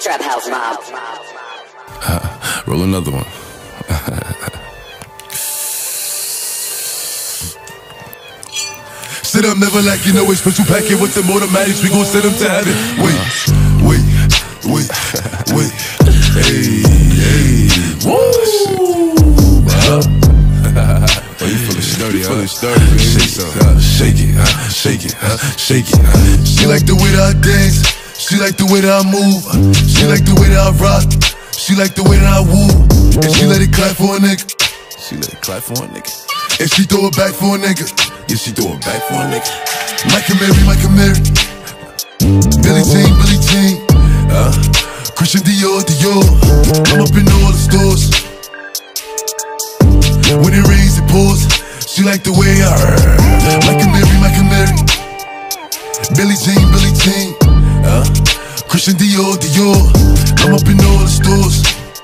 Trap House Mob. Roll another one. Sit up, never like you know it's special packet with them automatics. We gon' send them to heaven. Wait. Hey. Woo! Oh, you feeling sturdy, huh? Shake it. She like the way that I dance. She like the way that I move. She like the way that I rock. She like the way that I woo. And she let it clap for a nigga. And she throw it back for a nigga. Yeah, she throw it back for a nigga. Mike and Mary. Billie Jean. Christian Dior. I'm up in all the stores. When it rains, it pours. She like the way I Mike and Mary. Billie Jean. Christian Dior. I'm up in all the stores.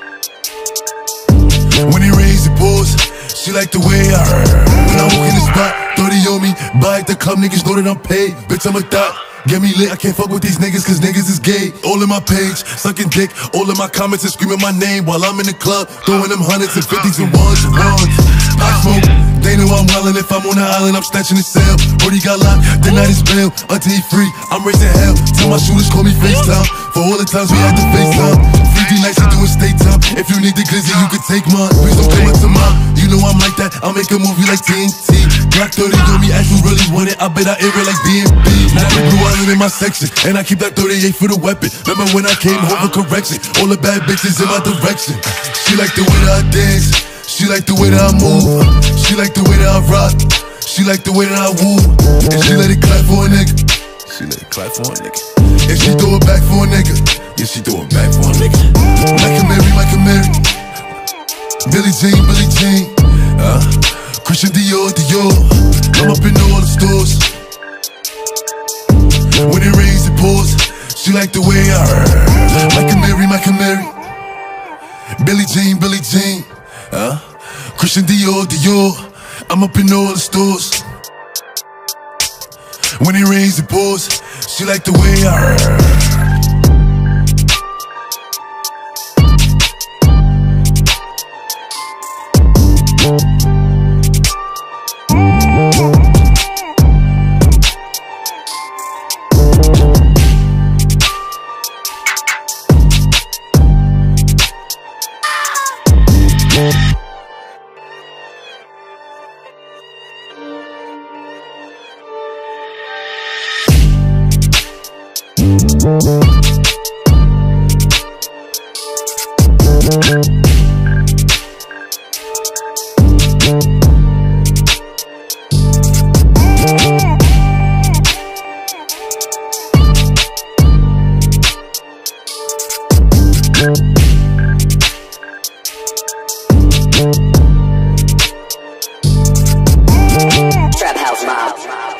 When it rains, it pours. She like the way I when I walk in the spot, 30 on me. Buy at the club, niggas know that I'm paid. Bitch, I'm a thot. Get me lit, I can't fuck with these niggas cause niggas is gay. All in my page, sucking dick. All in my comments and screaming my name while I'm in the club, throwing them hundreds and fifties and ones. Pop smoke, they know I'm wildin'. If I'm on the island, I'm snatching his cell. Brody got locked, the night is bail. Until he free, I'm raising hell. Tell my shooters call me FaceTime. For all the times we had to FaceTime. 3D nights to do a state time. If you need the glizzy, you can take mine. Please don't come up to mine. You know I'm like that, I'll make a movie like TNT. Glock 30 on me, as you really want it. I bet I air it like BNB. Now the blue island in my section, and I keep that 38 for the weapon. Remember when I came home for correction? All the bad bitches in my direction. She like the way that I dance. She like the way that I move. She like the way that I rock. She like the way that I woo. And she let it clap for a nigga. And she throw it back for a nigga. Yeah, she throw it back for a nigga. Mike and Mary. Billie Jean. Christian Dior. I'm up in all the stores. When it rains, it pours. She like the way I Mike and Mary. Billie Jean. Christian Dior. I'm up in all the stores. When it rains, it pours. She like the way I Trap House Mob.